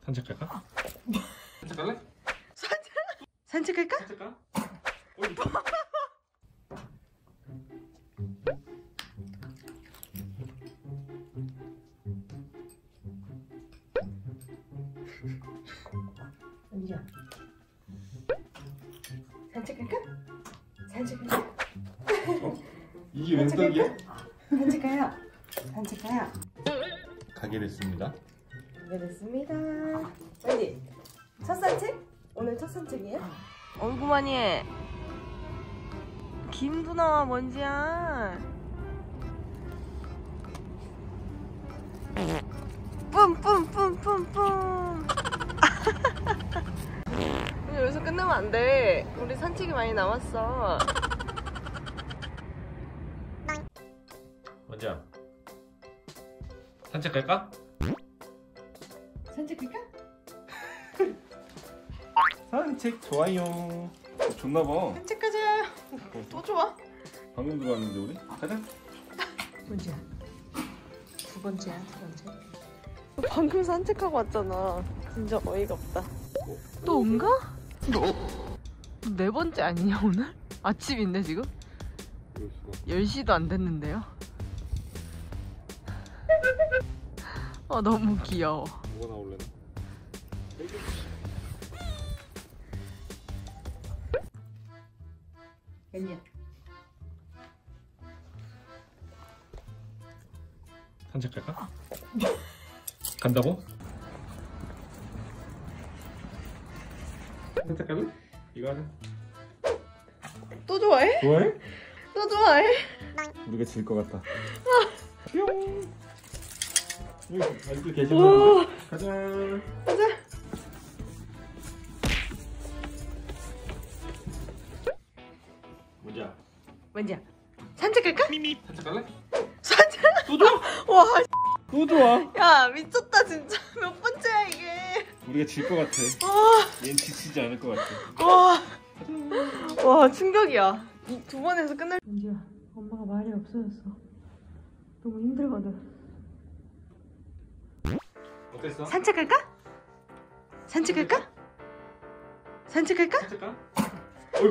산책할까? 산책할래? 산책할까? 산책가? 언니야, 산책할까? 산책할까? 이게 웬 떡이야? 산책가요. 산책가요. 가게 됐습니다. 가게 됐습니다. 언니, 첫 산책? 오늘 첫 산책이에요? 얼굴만이 해. 김도 나와, 먼지야. 뿜뿜뿜뿜뿜. 여기서 끝내면 안 돼. 우리 산책이 많이 남았어. 먼지야, 산책할까? 산책할까? 산책 좋아요. 좋나봐. 산책 가자. 또 좋아. 방금 들어왔는데 우리? 가자. 먼지야, 두 번째야, 두 번째. 방금 산책하고 왔잖아. 진짜 어이가 없다. 또 온가? 네 번째 아니냐 오늘? 아침인데 지금? 10시도 안 됐는데요? 아 너무 귀여워. 뭐가 나올래나? 아니야. 산책할까? 간다고? 산책할래? 이거 하자. 또 좋아해? 좋아해? 또 좋아해? 우리가 질 것 같다. 뿅. 여기 아직도 오. 계시는데? 가자. 가자. 먼지야. 먼지야, 산책할까? 산책할래? 산책? 또 좋아? 와, 또 좋아? 야 미쳤다 진짜. 몇 번째야 이게? 우리가 질 것 같아. 와, 얘는 지치지 않을 것 같아. 와 충격이야. 이 두 번에서 끝날. 먼지야, 엄마가 말이 없어졌어. 너무 힘들거든. 어땠어? 산책할까? 산책할까? 산책할까? 산책가? 어이구.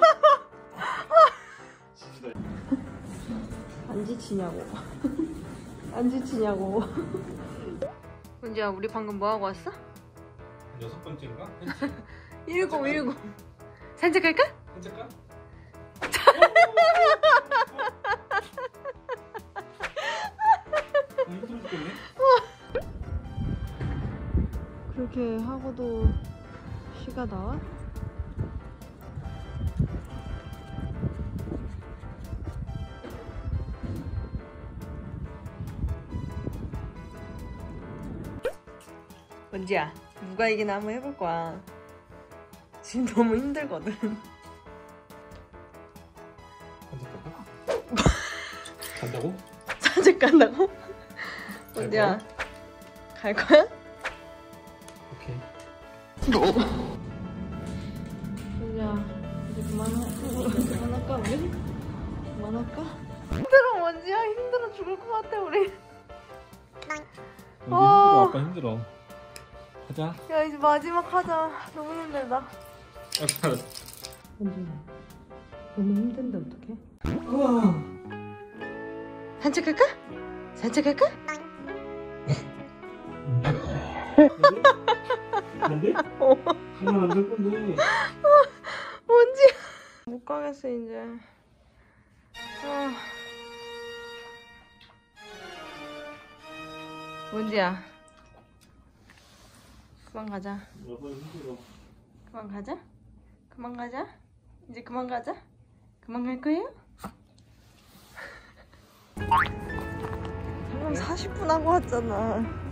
지치다. 안 지치냐고. 안 지치냐고. 먼지야, 우리 방금 뭐 하고 왔어? 6번째인가? 일곱. 산책할까? 산책가? 힘들어 죽겠네. 그렇게 하고도 쉬가 나와? 먼지야, 누가 이기나 한번 해볼 거야. 지금 너무 힘들거든. 산책할까? 간다고? 산책 간다고? 먼지야, 갈 거야? 오케이. 먼지야, 이제 그만할까 우리? 그만할까? 힘들어 먼지야, 힘들어 죽을 것 같아 우리. 힘들어. 아빠 힘들어. 가자. 야 이제 마지막 하자. 너무 힘들다. 알았어. 먼지야, 너무 힘든데 어떡해? 산책할까? 산책할까? 안돼? 가면 안 될 건데. 먼지야, 못 가겠어 이제. 먼지야, 그만 가자. 그만 가자. 그만 가자. 이제 그만 가자. 그만 갈 거예요? 방금 40분 하고 왔잖아.